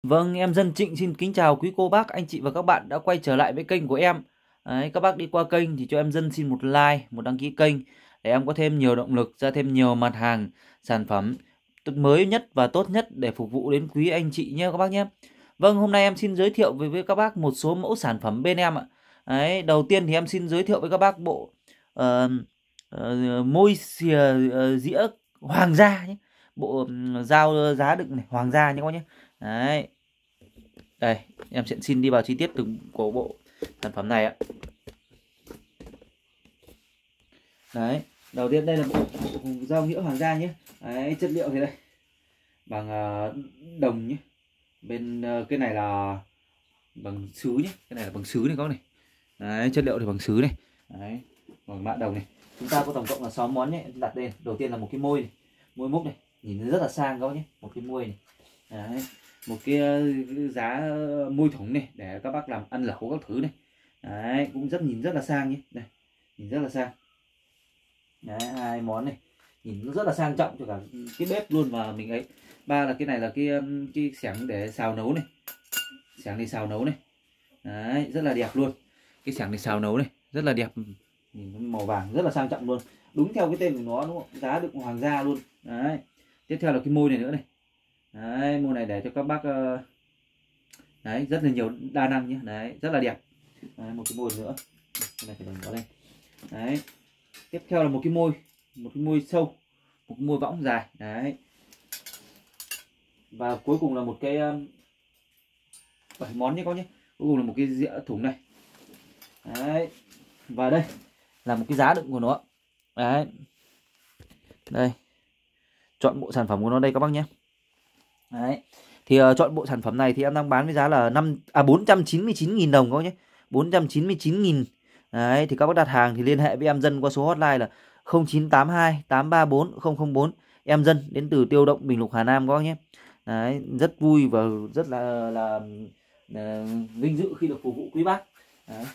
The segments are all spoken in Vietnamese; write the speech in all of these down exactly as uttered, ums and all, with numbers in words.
Vâng, em Dân Trịnh xin kính chào quý cô bác, anh chị và các bạn đã quay trở lại với kênh của em. Đấy, các bác đi qua kênh thì cho em Dân xin một like, một đăng ký kênh để em có thêm nhiều động lực, ra thêm nhiều mặt hàng, sản phẩm mới nhất và tốt nhất để phục vụ đến quý anh chị nhé các bác nhé. Vâng, hôm nay em xin giới thiệu với, với các bác một số mẫu sản phẩm bên em ạ. Đấy, đầu tiên thì em xin giới thiệu với các bác bộ uh, uh, môi xìa uh, dĩa hoàng gia nhé. Bộ um, dao giá đựng này, hoàng gia nhé các bác nhé. Đấy. Đây, em sẽ xin đi vào chi tiết từng của bộ sản phẩm này ạ. Đấy, đầu tiên đây là bộ, bộ dao nhựa hoàng gia nhé. Đấy, chất liệu thì đây bằng uh, đồng nhé. Bên uh, cái này là bằng sứ nhé, cái này là bằng sứ này các bác này. Đấy, chất liệu thì bằng sứ này. Đấy, bằng mạ đồng này. Chúng ta có tổng cộng là sáu món nhé. Đặt đây, đầu tiên là một cái môi này, môi múc này, nhìn rất là sang các bác nhé, một cái môi này. Đấy, một cái giá môi thủng này để các bác làm ăn lẩu các thứ này. Đấy, cũng rất nhìn rất là sang nhé. Đây, nhìn rất là sang. Đấy, hai món này nhìn rất là sang trọng cho cả cái bếp luôn và mình ấy. Ba là cái này là cái cái xẻng để xào nấu này, xẻng này xào nấu này. Đấy, rất là đẹp luôn. Cái xẻng này xào nấu này rất là đẹp, nhìn màu vàng rất là sang trọng luôn, đúng theo cái tên của nó đúng không? Giá đựng hoàng gia luôn. Đấy, tiếp theo là cái môi này nữa này. Đấy, môn này để cho các bác uh, đấy, rất là nhiều đa năng nhé. Đấy, rất là đẹp. Đấy, một cái môi nữa. Cái này phải đừng có đây. Đấy, tiếp theo là một cái môi, một cái môi sâu, một cái môi võng dài. Đấy, và cuối cùng là một cái um, bảy món nhé các nhé. Cuối cùng là một cái dĩa thùng này. Đấy, và đây là một cái giá đựng của nó. Đấy, đây, chọn bộ sản phẩm của nó đây các bác nhé. Đấy, thì uh, chọn bộ sản phẩm này thì em đang bán với giá là năm à bốn trăm chín mươi chín nghìn đồng các bác nhé, bốn trăm chín mươi chín nghìn. Đấy, thì các bác đặt hàng thì liên hệ với em Dân qua số hotline là không chín tám hai tám ba bốn không không bốn. Em Dân đến từ Tiêu Động, Bình Lục, Hà Nam các bác nhé. Đấy, rất vui và rất là là, là vinh dự khi được phục vụ quý bác. Đấy.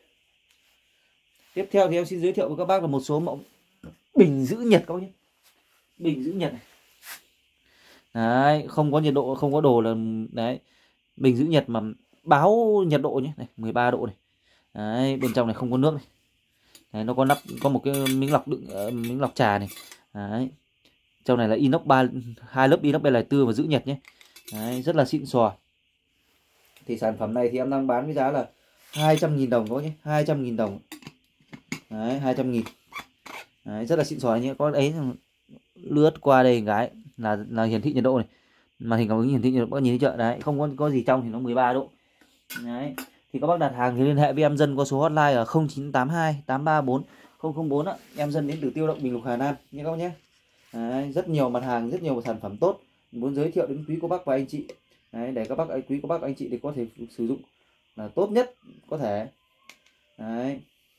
Tiếp theo thì em xin giới thiệu với các bác là một số mẫu bình giữ nhiệt các bác nhé. Bình giữ nhiệt này. Đấy, không có nhiệt độ, không có đồ là đấy. Bình giữ nhiệt mà báo nhiệt độ nhé, này, mười ba độ này. Đấy, bên trong này không có nước này. Đấy, nó có nắp, có một cái miếng lọc đựng uh, miếng lọc trà này. Đấy. Trong này là inox ba, hai lớp inox ba tư và giữ nhiệt nhé. Đấy, rất là xịn sò. Thì sản phẩm này thì em đang bán với giá là hai trăm nghìn đồng các bác nhé, hai trăm nghìn đồng. Đấy, hai trăm nghìn. Đấy, rất là xịn sò nhé. Có ấy lướt qua đây cái là là hiển thị nhiệt độ này. Màn hình cảm ứng hiển thị nhiệt độ các bác nhìn thấy chưa? Đấy, không có có gì trong thì nó mười ba độ. Đấy. Thì các bác đặt hàng thì liên hệ với em Dân qua số hotline là không chín tám hai tám ba bốn không không bốn ạ. Em Dân đến từ Tiêu Động, Bình Lục, Hà Nam nhé các bác nhé. Đấy, rất nhiều mặt hàng, rất nhiều sản phẩm tốt muốn giới thiệu đến quý cô bác và anh chị. Đấy, để các bác quý cô bác anh chị để có thể sử dụng là tốt nhất có thể. Đấy.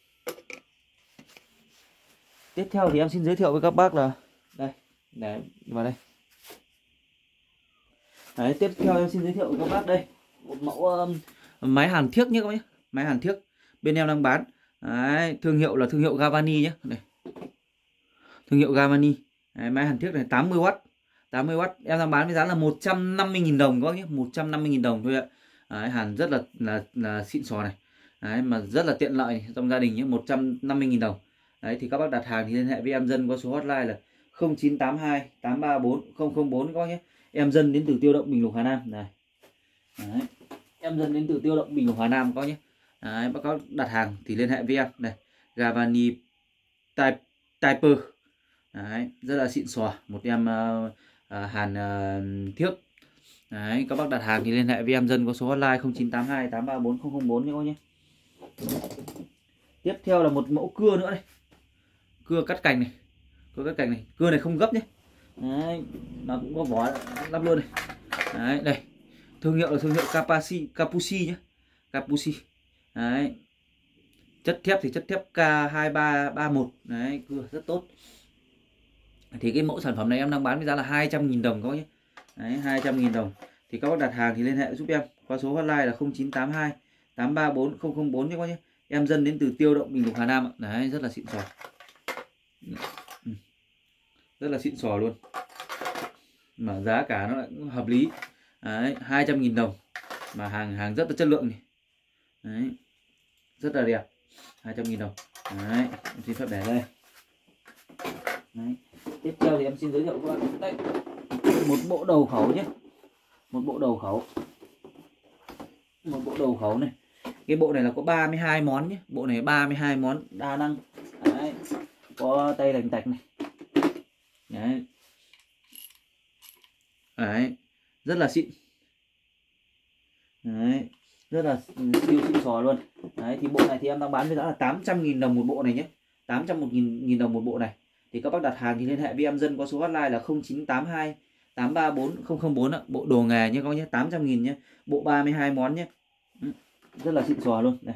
Tiếp theo thì em xin giới thiệu với các bác là đây, để vào đây. Đấy, tiếp theo em xin giới thiệu với các bác đây một mẫu um, máy hàn thiếc nhé các bác nhé. Máy hàn thiếc bên em đang bán. Đấy, thương hiệu là thương hiệu Gavani nhé. Đây. Thương hiệu Gavani. Đấy, máy hàn thiếc này tám mươi oát. tám mươi oát em đang bán với giá là một trăm năm mươi nghìn đồng các bác nhé, một trăm năm mươi nghìn đồng thôi ạ. Đấy, hàn rất là là là xịn sò này. Đấy, mà rất là tiện lợi này, trong gia đình nhé, một trăm năm mươi nghìn đồng. Đấy, thì các bác đặt hàng thì liên hệ với em Dân qua số hotline là không chín tám hai tám ba bốn không không bốn các bác nhé. Em Dân đến từ Tiêu Động, Bình Lục, Hà Nam này. Đấy. Em Dân đến từ Tiêu Động, Bình Lục, Hà Nam các bác nhé. Đấy, bác có đặt hàng thì liên hệ với em này. Gavani Type Typer. Đấy, rất là xịn sò, một em uh, uh, hàn uh, thiếc. Đấy, các bác đặt hàng thì liên hệ với em Dân có số hotline không chín tám hai tám ba bốn không không bốn nhé các bác nhé. Tiếp theo là một mẫu cưa nữa này. Cưa cắt cành này. Cưa cắt cành này, cưa này không gấp nhé. Đấy, nó cũng có vỏ lắp luôn này. Đấy, đây. Thương hiệu là thương hiệu Capusi, Capusi nhé. Capusi. Đấy. Chất thép thì chất thép K hai ba ba một. Đấy, cưa rất tốt. Thì cái mẫu sản phẩm này em đang bán với giá là hai trăm nghìn đồng các bác nhé. Đấy, hai trăm nghìn đồng. Thì các bác đặt hàng thì liên hệ giúp em qua số hotline là không chín tám hai tám ba bốn không không bốn nhé các bác nhé. Em Dân đến từ Tiêu Động, Bình Lục, Hà Nam ạ. Đấy, rất là xịn sò. Rất là xịn sò luôn. Mà giá cả nó lại hợp lý. Đấy, hai trăm nghìn đồng mà hàng hàng rất là chất lượng này. Đấy, rất là đẹp, hai trăm nghìn đồng. Đấy, em xin phép để đây. Đấy. Tiếp theo thì em xin giới thiệu các bạn đây, một bộ đầu khẩu nhé, một bộ đầu khẩu, một bộ đầu khẩu này. Cái bộ này là có ba mươi hai món nhé, bộ này ba mươi hai món đa năng. Đấy, có tay lành tạch này. Đấy. Đấy, rất là xịn. Đấy, rất là siêu xịn sò luôn. Đấy, thì bộ này thì em đang bán với giá là tám trăm nghìn đồng một bộ này nhé, tám trăm một nghìn đồng một bộ này. Thì các bác đặt hàng thì liên hệ với em Dân qua số hotline là không chín tám hai tám ba bốn không không bốn ạ. Bộ đồ nghề nhé các bác nhé, tám trăm nghìn nhé, bộ ba mươi hai món nhé, rất là xịn sò luôn này.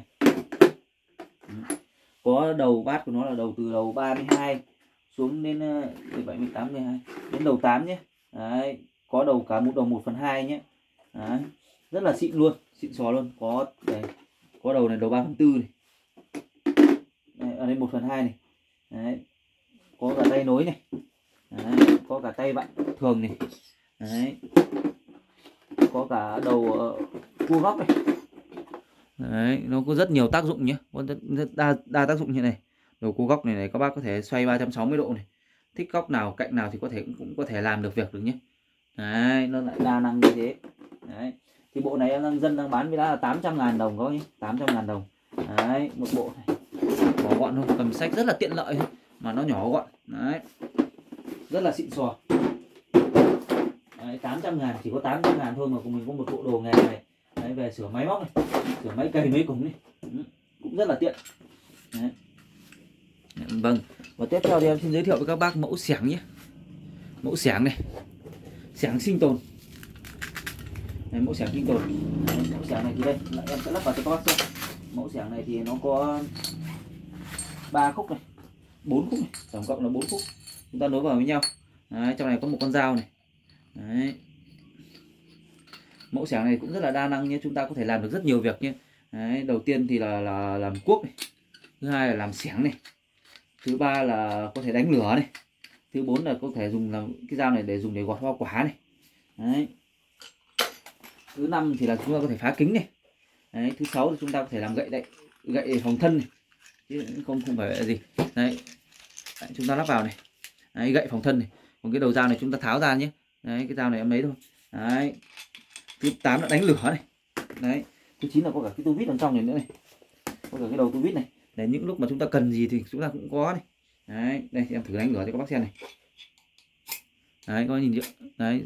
Có đầu bát của nó là đầu từ đầu ba mươi hai xuống đến mười bảy, mười tám, mười hai đến đầu tám nhé. Đấy, có đầu cả một đầu một phần hai nhé. Đấy, rất là xịn luôn, xịn sò luôn. Có đây, có đầu này đầu ba phần tư này. Đây, ở đây một phần hai này. Đấy, có cả tay nối này. Đấy, có cả tay vặn thường này. Đấy, có cả đầu uh, cua góc này. Đấy, nó có rất nhiều tác dụng nhé, có rất, rất đa, đa tác dụng như này. Đầu cua góc này này các bác có thể xoay ba trăm sáu mươi độ này, thích góc nào cạnh nào thì có thể cũng có thể làm được việc được nhé. Đấy, nó lại đa năng như thế. Đấy, thì bộ này em đang Dân đang bán với giá là tám trăm ngàn đồng có nhé, tám trăm ngàn đồng. Đấy, một bộ này nhỏ gọn thôi, cầm sách rất là tiện lợi thôi, mà nó nhỏ gọn. Đấy, rất là xịn sò. Đấy, tám trăm ngàn, chỉ có tám trăm ngàn thôi mà của mình có một bộ đồ nghề này. Đấy, về sửa máy móc này, sửa máy cày máy củng này, cũng rất là tiện. Đấy. Vâng, và tiếp theo thì em xin giới thiệu với các bác mẫu xẻng nhé. Mẫu xẻng này, xẻng sinh tồn. Đấy, mẫu xẻng sinh tồn. Đấy, mẫu xẻng này thì đây lại em sẽ lắp vào cho các bác xem. Mẫu xẻng này thì nó có ba khúc này, bốn khúc này, tổng cộng là bốn khúc. Chúng ta nối vào với nhau. Đấy, trong này có một con dao này. Đấy. Mẫu xẻng này cũng rất là đa năng nhé, chúng ta có thể làm được rất nhiều việc nhé. Đấy, đầu tiên thì là là làm cuốc này, thứ hai là làm xẻng này, thứ ba là có thể đánh lửa này, thứ bốn là có thể dùng làm cái dao này để dùng để gọt hoa quả này. Đấy. Thứ năm thì là chúng ta có thể phá kính này. Đấy, thứ sáu thì chúng ta có thể làm gậy đậy, gậy phòng thân này, chứ không không phải là gì. Đấy. Đấy, chúng ta lắp vào này. Đấy, gậy phòng thân này. Còn cái đầu dao này chúng ta tháo ra nhé. Đấy, cái dao này em lấy thôi. Đấy. Thứ tám là đánh lửa này. Đấy. Thứ chín là có cả cái tu vít đằng trong này nữa này, có cả cái đầu tu vít này, để những lúc mà chúng ta cần gì thì chúng ta cũng có này. Đấy, đây em thử đánh lửa cho các bác xem này. Đấy, các bác nhìn chưa? Đấy.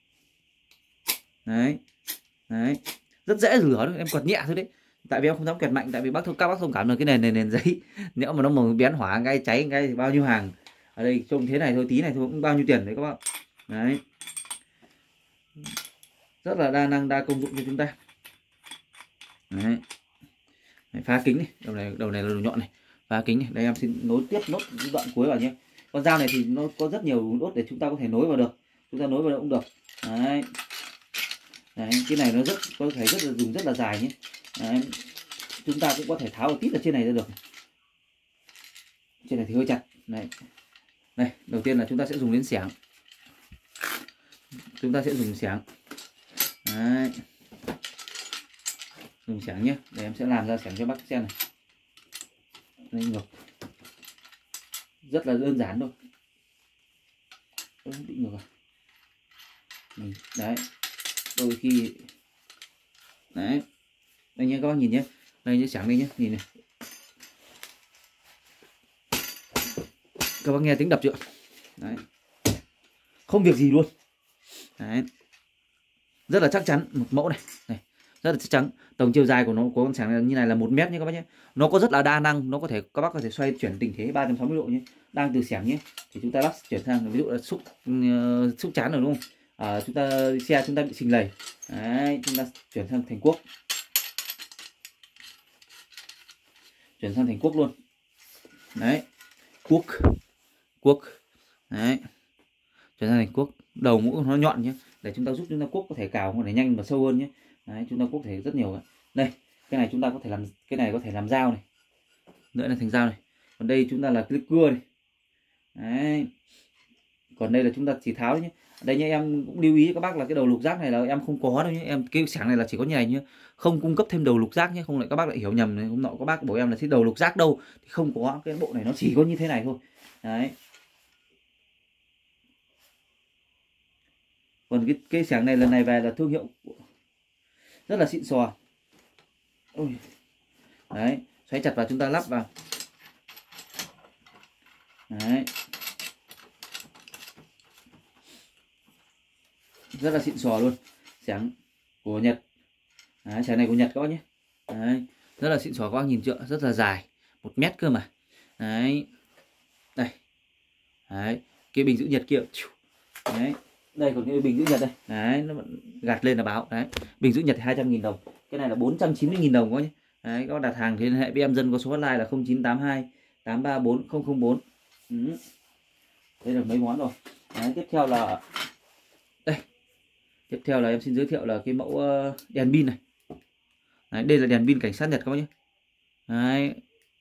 Đấy. Đấy. Rất dễ lửa thôi, em quật nhẹ thôi đấy. Tại vì em không dám quẹt mạnh, tại vì bác thông các bác thông cảm được cái nền nền nền giấy. Nếu mà nó mà bén hỏa ngay cháy ngay thì bao nhiêu hàng. Ở đây trông thế này thôi, tí này thôi cũng bao nhiêu tiền đấy các bác. Đấy. Rất là đa năng đa công dụng cho chúng ta. Đấy. Đấy, phá kính này, đầu này đầu này là đầu nhọn này, phá kính này. Đây em xin nối tiếp nốt đoạn cuối vào nhé. Con dao này thì nó có rất nhiều nốt để chúng ta có thể nối vào được, chúng ta nối vào cũng được. Đấy. Đấy, cái này nó rất có thể rất là dùng rất là dài nhé. Đấy. Chúng ta cũng có thể tháo một tít ở trên này ra được. Trên này thì hơi chặt. Này. Đây, đầu tiên là chúng ta sẽ dùng đến xẻng. Chúng ta sẽ dùng xẻng. Đấy. Dùng xẻng nhé, để em sẽ làm ra xẻng cho bác xem này. Đây, ngược. Rất là đơn giản thôi. Ơ, bị ngược à? Đấy. Đôi khi đấy. Đây nhé các bác nhìn nhé. Đây nhé, xẻng đây nhé, nhìn này. Các bác nghe tiếng đập chưa? Đấy. Không việc gì luôn. Đấy. Rất là chắc chắn, một mẫu này. Này, rất là chắc chắn. Tổng chiều dài của nó của con xẻng như này là một mét nhé các bác nhé. Nó có rất là đa năng, nó có thể các bác có thể xoay chuyển tình thế ba trăm sáu mươi độ nhé. Đang từ xẻng nhé thì chúng ta lắp chuyển sang, ví dụ là xúc uh, xúc chán rồi đúng không? À, chúng ta xe chúng ta bị xình lầy. Đấy, chúng ta chuyển sang thành cuốc. Chuyển sang thành cuốc luôn. Đấy. Cuốc. Cuốc. Đấy. Chuyển sang thành cuốc, đầu mũi nó nhọn nhé, để chúng ta giúp chúng ta cuốc có thể cào có thể nhanh và sâu hơn nhé. Đấy, chúng ta cuốc thể rất nhiều. Đây, cái này chúng ta có thể làm, cái này có thể làm dao này, nữa là thành dao này. Còn đây chúng ta là cái cưa này. Đấy. Còn đây là chúng ta chỉ tháo nhé. Đây nhá, em cũng lưu ý các bác là cái đầu lục giác này là em không có đâu nhé em, cái xẻng này là chỉ có như này nhé, không cung cấp thêm đầu lục giác nhé, không lại các bác lại hiểu nhầm này, hôm nọ các bác bảo em là thích đầu lục giác đâu, thì không có, cái bộ này nó chỉ có như thế này thôi. Đấy. Còn cái cái xẻng này lần này về là thương hiệu rất là xịn sò. Ôi. Đấy, xoáy chặt vào chúng ta lắp vào. Đấy. Rất là xịn sò luôn, xẻng của Nhật. Đấy, xẻng này của Nhật các bác nhé. Đấy, rất là xịn sò, các bác nhìn chưa, rất là dài, một mét cơ mà. Đấy, đây, đấy, cái bình giữ nhiệt kia. Đấy, đây còn cái bình giữ nhiệt đây. Đấy, nó gạt lên là báo. Đấy, bình giữ nhiệt hai trăm nghìn đồng, cái này là bốn trăm chín mươi nghìn đồng các bác nhé. Đấy, các bác đặt hàng thì liên hệ với em Dân, có số hotline là không chín tám hai tám ba bốn không không bốn. Ừ. Đây là mấy món rồi. Đấy, tiếp theo là đây. Tiếp theo là em xin giới thiệu là cái mẫu đèn pin này. Đấy, đây là đèn pin cảnh sát Nhật các bác nhé. Đấy.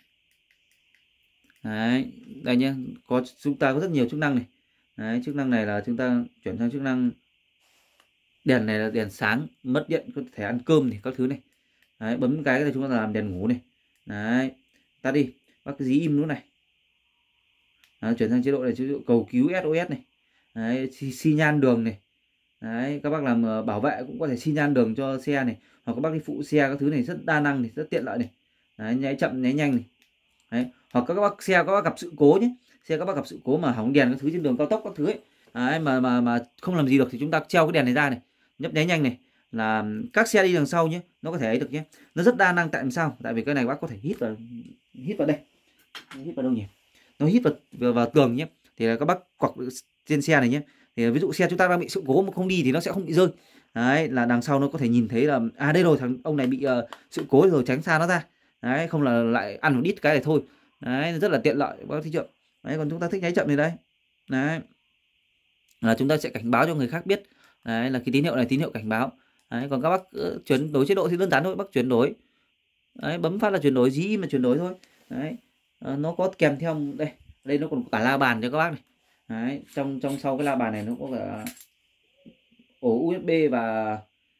Đấy, đây nhé, có chúng ta có rất nhiều chức năng này. Đấy, chức năng này là chúng ta chuyển sang chức năng đèn này là đèn sáng, mất điện có thể ăn cơm thì các thứ này. Đấy, bấm cái là chúng ta làm đèn ngủ này. Đấy, tắt đi, bắt cái dí im nữa này. Đấy, chuyển sang chế độ này, chế độ cầu cứu ét ô ét này. Đấy, xi, xi nhan đường này. Đấy, các bác làm bảo vệ cũng có thể xi nhan đường cho xe này, hoặc các bác đi phụ xe các thứ này, rất đa năng này, rất tiện lợi này. Đấy, nháy chậm nháy nhanh này. Đấy, hoặc các bác xe các bác gặp sự cố nhé, xe các bác gặp sự cố mà hỏng đèn các thứ trên đường cao tốc các thứ ấy. Đấy, mà mà mà không làm gì được thì chúng ta treo cái đèn này ra này, nhấp nháy nhanh này, là các xe đi đằng sau nhé, nó có thể ấy được nhé. Nó rất đa năng, tại làm sao? Tại vì cái này bác có thể hít vào, hít vào đây, hít vào đâu nhỉ? Nó hít vào vào, vào tường nhé, thì là các bác quặc trên xe này nhé. Thì ví dụ xe chúng ta đang bị sự cố mà không đi thì nó sẽ không bị rơi. Đấy, là đằng sau nó có thể nhìn thấy là à đây rồi, thằng ông này bị uh, sự cố rồi, tránh xa nó ra. Đấy, không là lại ăn một đít cái này thôi. Đấy, rất là tiện lợi bác thích chưa? Đấy, còn chúng ta thích nháy chậm thì đây. Đấy, là chúng ta sẽ cảnh báo cho người khác biết. Đấy, là cái tín hiệu này tín hiệu cảnh báo. Đấy, còn các bác uh, chuyển đổi chế độ thì đơn giản thôi, bác chuyển đổi. Đấy, bấm phát là chuyển đổi, dí mà chuyển đổi thôi. Đấy, uh, nó có kèm theo đây, đây nó còn cả la bàn cho các bác này. Đấy, trong trong sau cái la bàn này nó có cả ổ u ét bê và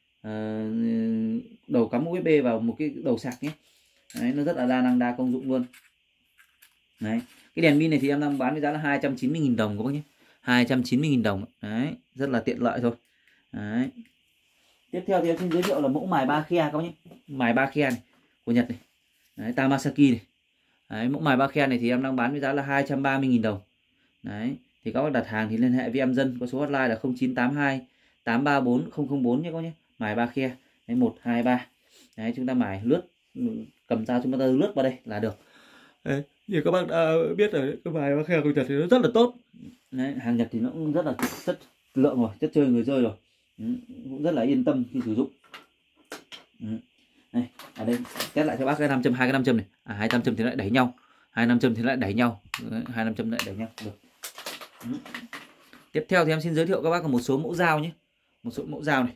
uh, đầu cắm u ét bê vào một cái đầu sạc nhé. Đấy, nó rất là đa năng đa công dụng luôn. Đấy, cái đèn pin này thì em đang bán với giá là hai trăm chín mươi nghìn đồng các bác nhé, hai trăm chín mươi nghìn đồng. Đấy, rất là tiện lợi thôi. Đấy, tiếp theo thì em xin giới thiệu là mẫu mài ba khe các bác nhé, mài ba khe này của Nhật này. Đấy, Tamasaki này. Đấy, mẫu mài ba khe này thì em đang bán với giá là hai trăm ba mươi nghìn đồng. Đấy, thì các bác đặt hàng thì liên hệ với em Dân, có số hotline là không chín tám hai tám ba bốn không không bốn nhé các bác nhé. Mài ba khe. Đấy, một hai ba. Đấy, chúng ta mài lướt, cầm dao chúng ta lướt vào đây là được. Đấy, như các bác đã biết rồi, cái mài ba khe của Nhật thì nó rất là tốt. Đấy, hàng Nhật thì nó cũng rất là chất lượng rồi, chất chơi người rơi rồi. Ừ, cũng rất là yên tâm khi sử dụng. Ừ. Đây, ở đây test lại cho bác cái nam châm, hai cái nam châm này, à hai nam châm thì lại đẩy nhau, hai nam châm thì lại đẩy nhau, đấy, hai nam châm lại đẩy nhau được. Ừ. Tiếp theo thì em xin giới thiệu các bác một số mẫu dao nhé, một số mẫu dao này.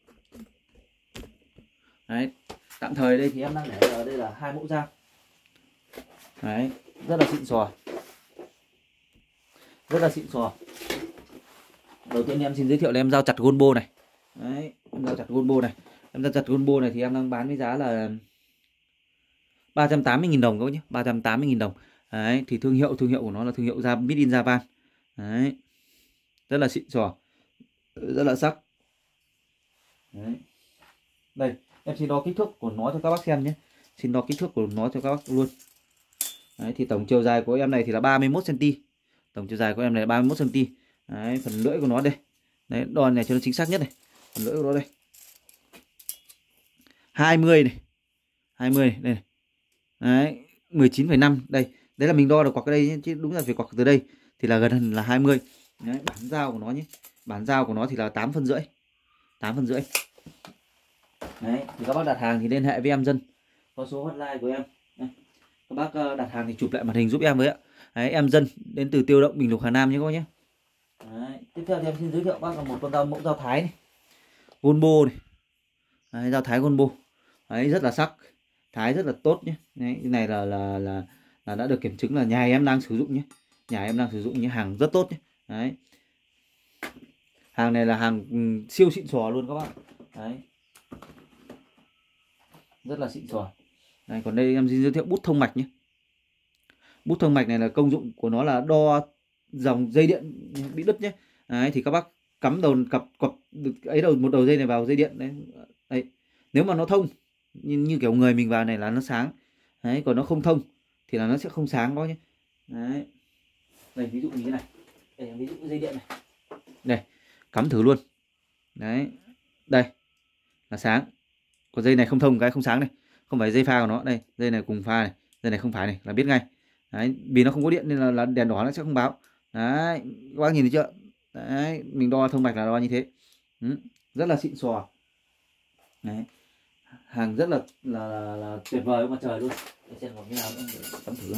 Đấy, tạm thời đây thì em đang để ở đây là hai mẫu dao. Đấy, rất là xịn sò, rất là xịn sò. Đầu tiên em xin giới thiệu là em dao chặt Gonbo này. Đấy, em dao chặt Gonbo này, em dao chặt Gonbo này thì em đang bán với giá là ba trăm tám mươi nghìn đồng các bác nhé, ba trăm tám mươi nghìn đồng. Đấy, thì thương hiệu thương hiệu của nó là thương hiệu Made in Japan. Đấy, rất là xịn sò, rất là sắc. Đấy, đây em xin đo kích thước của nó cho các bác xem nhé, xin đo kích thước của nó cho các bác luôn. Đấy, thì tổng chiều dài của em này thì là ba mươi mốt xăng-ti-mét, tổng chiều dài của em này là ba mươi mốt xăng-ti-mét. Đấy, phần lưỡi của nó đây, đấy, đo này cho nó chính xác nhất này, phần lưỡi của nó đây hai mươi này, hai mươi này, đây này. Đấy, mười chín phẩy năm đây, đấy là mình đo được quặc ở đây chứ đúng là phải quặc từ đây thì là gần là hai mươi. Đấy, bản dao của nó nhé, bản dao của nó thì là tám phân rưỡi, tám phân rưỡi. Đấy, thì các bác đặt hàng thì liên hệ với em Dân, có số hotline của em. Đây, các bác đặt hàng thì chụp lại màn hình giúp em với ạ. Đấy, em Dân đến từ Tiêu Động, Bình Lục, Hà Nam nhé các bác nhé. Đấy, tiếp theo thì em xin giới thiệu bác là một con dao mẫu dao thái này, Gonbo này. Đấy, dao thái Gonbo. Đấy, rất là sắc, thái rất là tốt nhé. Đấy, cái này là, là là là đã được kiểm chứng là nhà em đang sử dụng nhé, nhà em đang sử dụng nhé, hàng rất tốt nhé. Đấy, Hàng này là hàng ừ, siêu xịn sò luôn các bạn. Đấy. Rất là xịn sò. Đây, còn đây em xin giới thiệu bút thông mạch nhé. Bút thông mạch này là công dụng của nó là đo dòng dây điện bị đứt nhé. Đấy, thì các bác cắm đầu cặp cặp ấy đầu một đầu dây này vào dây điện đấy. Đấy. Nếu mà nó thông như, như kiểu người mình vào này là nó sáng. Đấy, còn nó không thông thì là nó sẽ không sáng đó nhé. Đấy. Đây ví dụ như thế này. Đây ví dụ dây điện này. Đây, cắm thử luôn. Đấy. Đây là sáng. Còn dây này không thông cái không sáng này. Không phải dây pha của nó. Đây, dây này cùng pha này, dây này không phải này là biết ngay. Đấy, vì nó không có điện nên là, là đèn đỏ nó sẽ không báo. Đấy, các bác nhìn thấy chưa? Đấy, mình đo thông mạch là đo như thế. Ừ, rất là xịn sò. Đấy. Hàng rất là là, là, là tuyệt vời mặt trời luôn. Để xem còn cái nào nữa để cắm thử.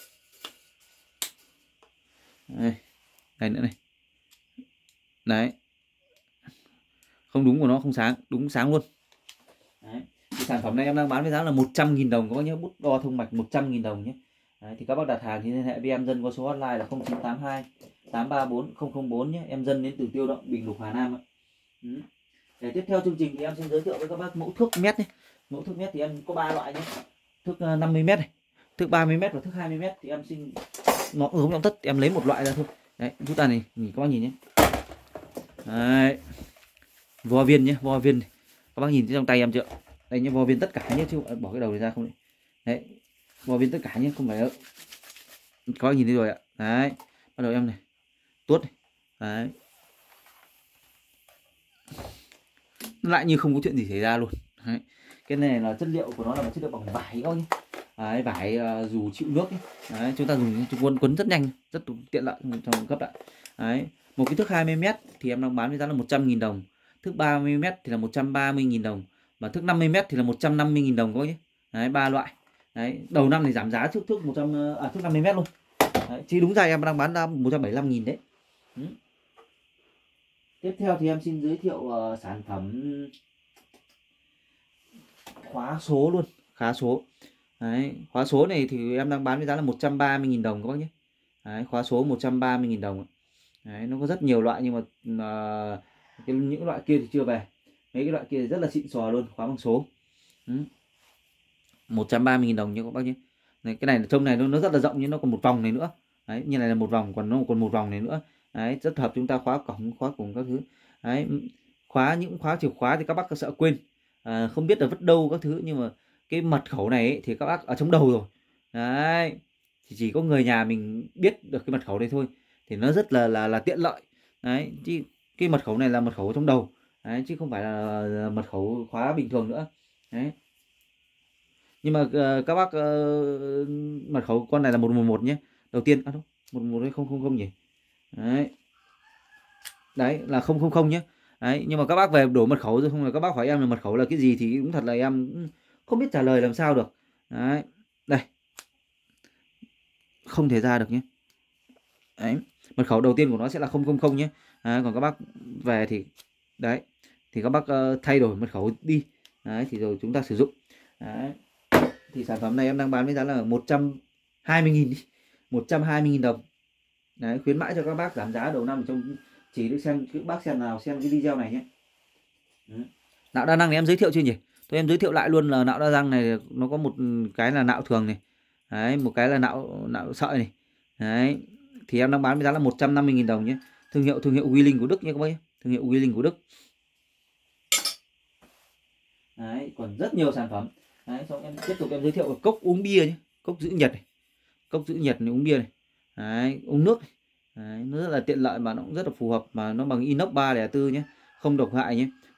Đây, đây nữa này. Đấy. Không đúng của nó không sáng, đúng sáng luôn. Đấy. Thì sản phẩm này em đang bán với giá là một trăm nghìn đồng các bác nhé, bút đo thông mạch một trăm nghìn đồng nhé. Đấy, thì các bác đặt hàng thì liên hệ với em Dân qua số hotline là không chín tám hai tám ba bốn không không bốn nhé. Em Dân đến từ Tiêu Động, Bình Lục, Hà Nam ạ. Ừ. Để tiếp theo chương trình thì em xin giới thiệu với các bác mẫu thước mét nhé. Mẫu thước mét thì em có ba loại nhé. Thước năm mươi mét này, thước ba mươi mét và thước hai mươi mét thì em xin nó giống nhau tất, em lấy một loại ra thôi. Đấy, rút ra này, nhìn các bác nhìn nhé. Đấy. Vo viên nhé, vo viên này. Các bác nhìn thấy trong tay em chưa? Đây nhé, vo viên tất cả nhé, chứ bỏ cái đầu này ra không đấy. Đấy, vo viên tất cả nhé, không phải đâu. Các bác nhìn thấy rồi ạ. Đấy, bắt đầu em này, tuốt này. Đấy. Lại như không có chuyện gì xảy ra luôn. Đấy. Cái này là chất liệu của nó là một chất liệu bằng vải các bác nhé. Đấy, vải uh, dù chịu nước ấy. Đấy, chúng ta dùng quấn quấn rất nhanh, rất tiện lợi trong cấp lại. Đấy, một cái thước hai mươi mét thì em đang bán với giá là một trăm nghìn đồng. Thước ba mươi mét thì là một trăm ba mươi nghìn đồng. Và thước năm mươi mét thì là một trăm năm mươi nghìn đồng các bác nhé. Đấy, ba loại. Đấy, đầu năm thì giảm giá trước thước một trăm à thước năm mươi mét luôn. Đấy, chứ đúng ra em đang bán ra một trăm bảy mươi lăm nghìn đấy. Ừ. Tiếp theo thì em xin giới thiệu uh, sản phẩm khóa số luôn, khóa số. Đấy, khóa số này thì em đang bán với giá là một trăm ba mươi nghìn đồng các bác nhé. Đấy, khóa số một trăm ba mươi nghìn đồng. Đấy, nó có rất nhiều loại nhưng mà uh, cái, những loại kia thì chưa về. Mấy cái loại kia thì rất là xịn sò luôn, khóa bằng số. Ừ. một trăm ba mươi nghìn đồng nha các bác nhé. Đấy, cái này trông này nó, nó rất là rộng nhưng nó còn một vòng này nữa. Đấy, như này là một vòng, còn nó còn một vòng này nữa. Đấy, rất hợp chúng ta khóa cổng, khóa cổng các thứ. Đấy, khóa những khóa chìa khóa thì các bác sợ quên, à, không biết là vứt đâu các thứ, nhưng mà cái mật khẩu này ấy, thì các bác ở trong đầu rồi. Đấy, thì chỉ có người nhà mình biết được cái mật khẩu này thôi, thì nó rất là là là tiện lợi. Đấy, chứ cái mật khẩu này là mật khẩu trong đầu. Đấy, chứ không phải là mật khẩu khóa bình thường nữa. Đấy. Nhưng mà uh, các bác uh, mật khẩu con này là một một một nhé. Đầu tiên à đâu, một một hay không không không nhỉ. Đấy. Đấy là không không không nhé. Đấy, nhưng mà các bác về đổi mật khẩu rồi không là các bác hỏi em là mật khẩu là cái gì thì cũng thật là em không biết trả lời làm sao được. Đấy. Đây. Không thể ra được nhé. Đấy. Mật khẩu đầu tiên của nó sẽ là không không không nhé. Đấy, còn các bác về thì đấy thì các bác uh, thay đổi mật khẩu đi. Đấy thì rồi chúng ta sử dụng. Đấy. Thì sản phẩm này em đang bán với giá là một trăm hai mươi nghìn đi. một trăm hai mươi nghìn đồng. Đấy, khuyến mãi cho các bác giảm giá đầu năm trong chỉ được xem các bác xem nào xem cái video này nhé. Đấy. Nạo đa năng này em giới thiệu chưa nhỉ? Tôi em giới thiệu lại luôn là nạo đa năng này nó có một cái là nạo thường này. Đấy, một cái là nạo nạo sợi này. Đấy. Thì em đang bán với giá là một trăm năm mươi nghìn đồng nhé. Thương hiệu thương hiệu Wheeling của Đức nhé các bác nhé. Thương hiệu Wheeling của Đức. Đấy, còn rất nhiều sản phẩm. Đấy, xong em tiếp tục em giới thiệu cốc uống bia nhé, cốc giữ nhiệt này, cốc giữ nhiệt này uống bia này. Đấy, uống nước này. Đấy, nó rất là tiện lợi mà nó cũng rất là phù hợp, mà nó bằng inox ba không không bốn nhé, không độc hại nhé.